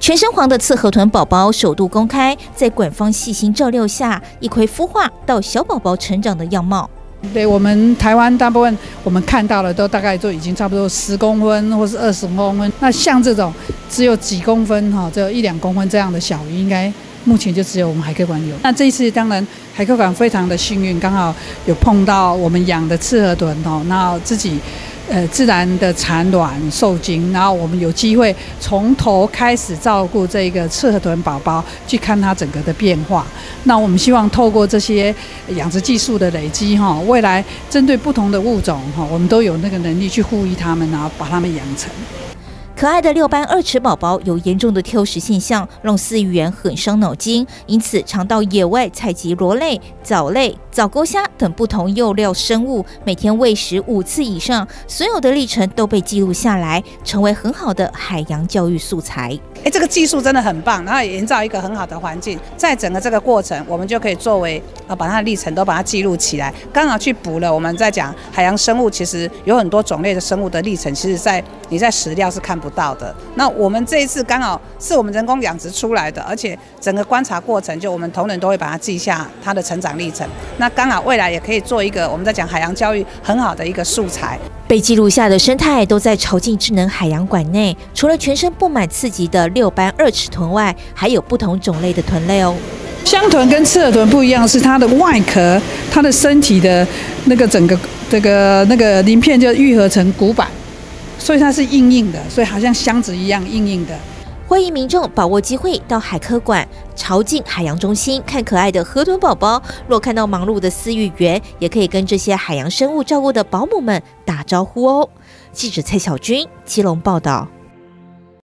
全身黄的刺河豚宝宝首度公开，在馆方细心照料下，一窥孵化到小宝宝成长的样貌。 对我们台湾大部分我们看到的都大概都已经差不多10公分或是20公分，那像这种只有几公分只有1、2公分这样的小鱼，应该目前就只有我们海科馆有。那这一次当然海科馆非常的幸运，刚好有碰到我们养的刺河豚那自己自然的产卵受精，然后我们有机会从头开始照顾这个刺河豚宝宝，去看它整个的变化。那我们希望透过这些养殖技术的累积未来针对不同的物种我们都有那个能力去护育它们，然后把它们养成。 可爱的6斑2齿宝宝有严重的挑食现象，让饲养员很伤脑筋，因此常到野外采集螺类、藻类、藻沟虾等不同幼料生物，每天喂食5次以上，所有的历程都被记录下来，成为很好的海洋教育素材。 这个技术真的很棒，然后也营造一个很好的环境，在整个这个过程，我们就可以作为把它的历程都把它记录起来，刚好去补了我们在讲海洋生物，其实有很多种类的生物的历程，其实你在史料是看不到的。那我们这一次刚好是我们人工养殖出来的，而且整个观察过程，就我们同仁都会把它记下它的成长历程。那刚好未来也可以做一个我们在讲海洋教育很好的一个素材。 被记录下的生态都在潮境智能海洋馆内，除了全身布满刺激的6斑2齿豚外，还有不同种类的豚类哦。 香豚跟刺河豚不一样，是它的外壳，它的身体的那个整个那个鳞片就愈合成骨板，所以它是硬硬的，所以好像箱子一样硬硬的。 欢迎民众把握机会到海科馆潮境海洋中心看可爱的河豚宝宝。若看到忙碌的饲育员，也可以跟这些海洋生物照顾的保姆们打招呼哦。记者蔡小军基隆报道。